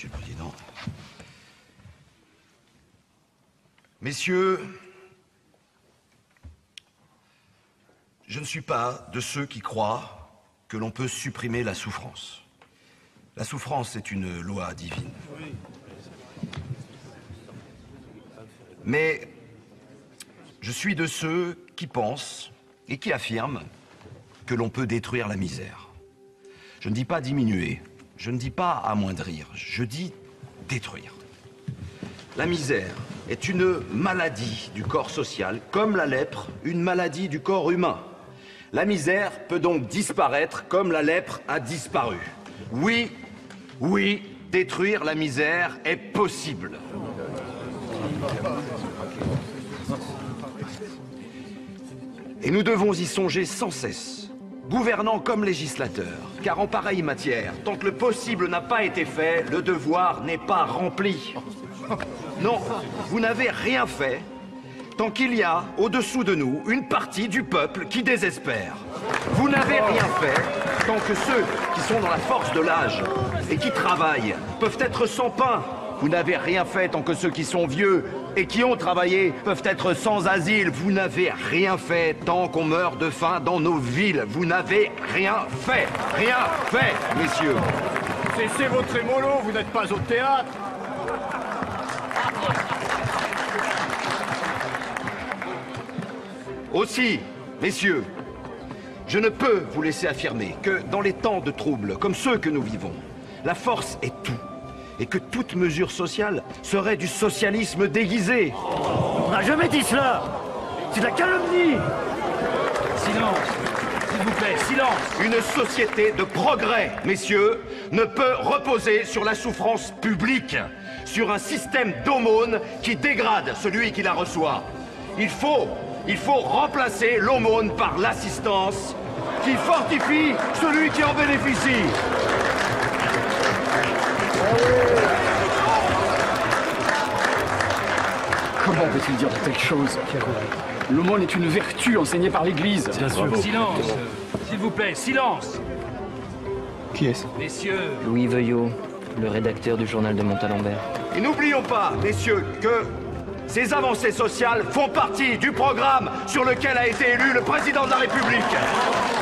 Monsieur le Président. Messieurs, je ne suis pas de ceux qui croient que l'on peut supprimer la souffrance. La souffrance est une loi divine. Mais je suis de ceux qui pensent et qui affirment que l'on peut détruire la misère. Je ne dis pas diminuer, je ne dis pas amoindrir, je dis détruire. La misère est une maladie du corps social, comme la lèpre, une maladie du corps humain. La misère peut donc disparaître comme la lèpre a disparu. Oui, oui, détruire la misère est possible. Et nous devons y songer sans cesse, gouvernants comme législateurs, car en pareille matière, tant que le possible n'a pas été fait, le devoir n'est pas rempli. Non, vous n'avez rien fait tant qu'il y a, au-dessous de nous, une partie du peuple qui désespère. Vous n'avez rien fait tant que ceux qui sont dans la force de l'âge et qui travaillent peuvent être sans pain. Vous n'avez rien fait tant que ceux qui sont vieux et qui ont travaillé peuvent être sans asile. Vous n'avez rien fait tant qu'on meurt de faim dans nos villes. Vous n'avez rien fait, messieurs. Cessez vos trémolos, vous n'êtes pas au théâtre. Aussi, messieurs, je ne peux vous laisser affirmer que dans les temps de troubles comme ceux que nous vivons, la force est tout. Et que toute mesure sociale serait du socialisme déguisé. On n'a jamais dit cela. C'est de la calomnie. Silence, s'il vous plaît, silence. Une société de progrès, messieurs, ne peut reposer sur la souffrance publique, sur un système d'aumône qui dégrade celui qui la reçoit. Il faut remplacer l'aumône par l'assistance qui fortifie celui qui en bénéficie. Comment peut-il dire de telles choses? L'aumône est une vertu enseignée par l'Église. Bien sûr. Silence, s'il vous plaît, silence. Qui est-ce? Messieurs. Louis Veuillot, le rédacteur du journal de Montalembert. Et n'oublions pas, messieurs, que ces avancées sociales font partie du programme sur lequel a été élu le président de la République.